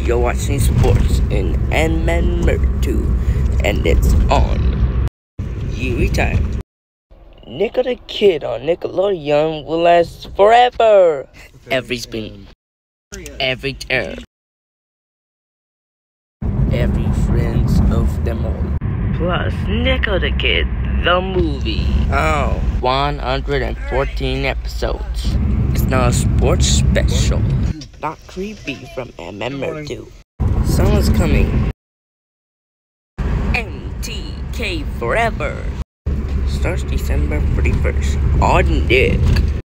you're watching sports in NTK, and it's on. You retire. Nick of the Kid on Nickelodeon will last forever. Every spin, every turn, every friends of them all. Plus, Nick of the Kid, the movie. 114 episodes. It's now a sports special. Not creepy from NTK. Summer's coming. NTK forever. Starts December 31st on Nick.